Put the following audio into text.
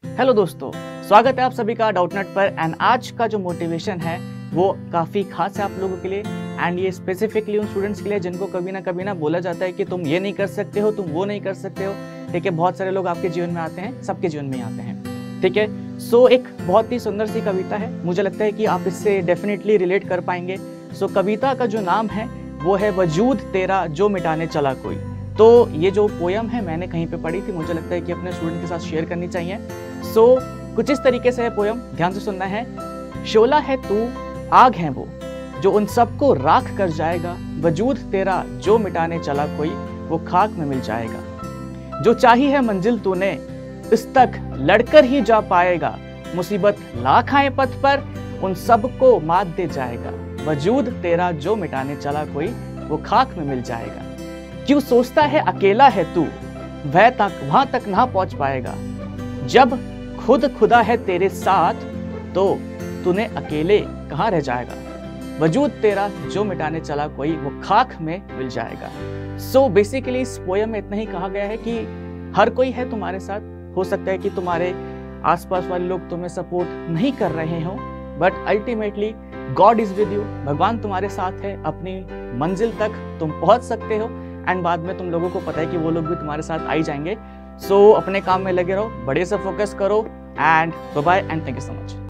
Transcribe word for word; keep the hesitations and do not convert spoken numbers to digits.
Hello दोस्तों, स्वागत है आप सभी का डाउटनेट पर। एंड आज का जो मोटिवेशन है वो काफ़ी खास है आप लोगों के लिए। एंड ये स्पेसिफिकली उन स्टूडेंट्स के लिए जिनको कभी ना कभी ना बोला जाता है कि तुम ये नहीं कर सकते हो, तुम वो नहीं कर सकते हो। ठीक है, बहुत सारे लोग आपके जीवन में आते हैं, सबके जीवन में आते हैं। ठीक है, सो एक बहुत ही सुंदर सी कविता है, मुझे लगता है कि आप इससे डेफिनेटली रिलेट कर पाएंगे। सो कविता का जो नाम है वो है वजूद तेरा जो मिटाने चला कोई। तो ये जो पोयम है मैंने कहीं पे पढ़ी थी, मुझे लगता है कि अपने स्टूडेंट के साथ शेयर करनी चाहिए। सो so, कुछ इस तरीके से है पोयम, ध्यान से सुनना है। शोला है तू, आग है वो, जो उन सबको राख कर जाएगा। वजूद तेरा जो मिटाने चला कोई, वो खाक में मिल जाएगा। जो चाही है मंजिल तूने, इस तक लड़कर ही जा पाएगा। मुसीबत लाख आए पथ पर, उन सबको मात दे जाएगा। वजूद तेरा जो मिटाने चला कोई, वो खाक में मिल जाएगा। क्यों सोचता है अकेला है तू, वह तक वहां तक ना पहुंच पाएगा। जब खुद खुदा है तेरे साथ, तो तूने अकेले कहां रह जाएगा। वजूद तेरा जो मिटाने चला कोई, वो खाक में मिल जाएगा। सो so, बेसिकली इस पोयम में इतना ही कहा गया है कि हर कोई है तुम्हारे साथ। हो सकता है कि तुम्हारे आसपास वाले लोग तुम्हें सपोर्ट नहीं कर रहे हो, but ultimately God is with you. भगवान तुम्हारे साथ है, अपनी मंजिल तक तुम पहुंच सकते हो। एंड बाद में तुम लोगों को पता है कि वो लोग भी तुम्हारे साथ आ ही जाएंगे। सो so, अपने काम में लगे रहो, बड़े से फोकस करो। And bye bye and thank you so much.